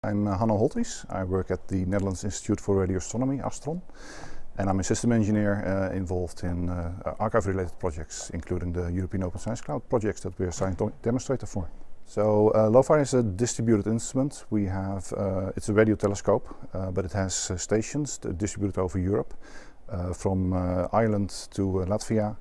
I'm Hanno Holthuis. I work at the Netherlands Institute for Radio Astronomy, Astron, and I'm a system engineer involved in archive-related projects, including the European Open Science Cloud projects that we're a science demonstrator for. So LOFAR is a distributed instrument. We have, it's a radio telescope, but it has stations distributed over Europe, from Ireland to Latvia.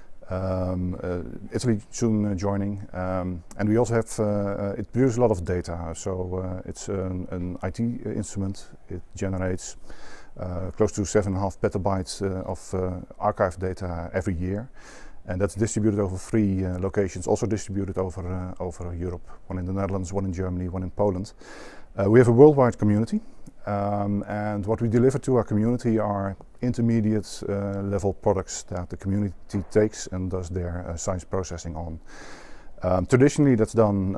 Italy soon joining, and we also have, it produces a lot of data, so it's an IT instrument. It generates close to 7.5 petabytes of archive data every year, and that's distributed over 3 locations, also distributed over Europe, one in the Netherlands, one in Germany, one in Poland. We have a worldwide community, and what we deliver to our community are intermediate level products that the community takes and does their science processing on. Traditionally that's done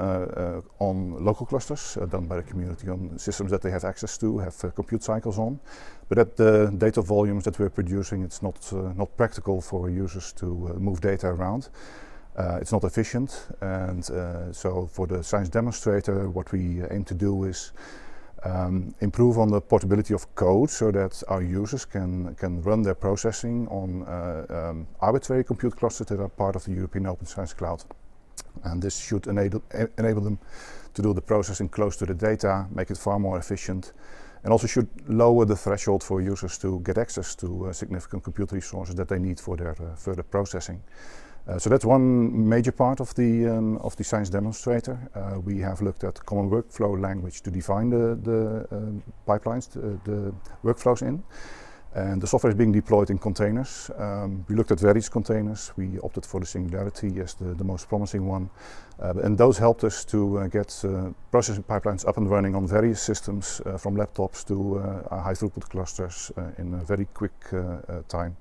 on local clusters, done by the community on systems that they have access to, have compute cycles on. But at the data volumes that we're producing, it's not practical for users to move data around. It's not efficient, and so for the science demonstrator what we aim to do is improve on the portability of code so that our users can run their processing on arbitrary compute clusters that are part of the European Open Science Cloud. And this should enable them to do the processing close to the data, make it far more efficient, and also should lower the threshold for users to get access to significant compute resources that they need for their further processing. So that's one major part of the science demonstrator. We have looked at common workflow language to define the pipelines, the workflows in. And the software is being deployed in containers. We looked at various containers. We opted for the Singularity as the most promising one. And those helped us to get processing pipelines up and running on various systems, from laptops to high throughput clusters in a very quick time.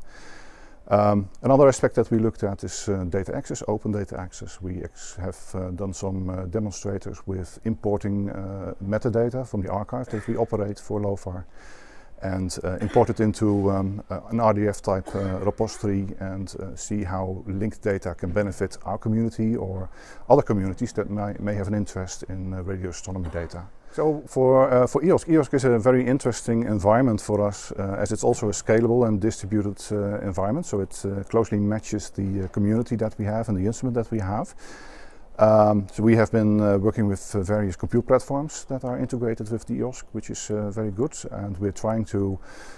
Another aspect that we looked at is data access, open data access. We have done some demonstrators with importing metadata from the archive that we operate for LOFAR, and import it into an RDF type repository and see how linked data can benefit our community or other communities that may have an interest in radio astronomy data. So for EOSC is a very interesting environment for us, as it's also a scalable and distributed environment, so it closely matches the community that we have and the instrument that we have. So we have been working with various compute platforms that are integrated with the EOSC, which is very good, and we're trying to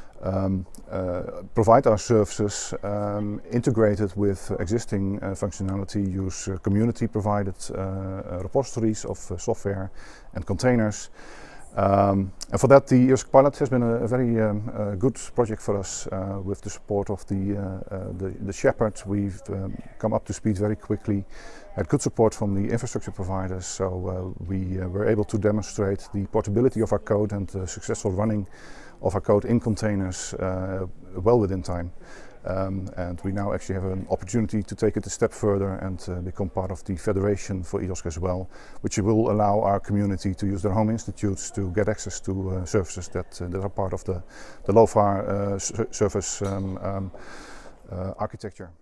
provide our services integrated with existing functionality, use community provided repositories of software and containers. And for that the EOSC pilot has been a very good project for us. With the support of the Shepherd, we've come up to speed very quickly, had good support from the infrastructure providers, so we were able to demonstrate the portability of our code and the successful running of our code in containers well within time. And we now actually have an opportunity to take it a step further and become part of the Federation for EOSC as well, which will allow our community to use their home institutes to get access to services that are part of the LOFAR service architecture.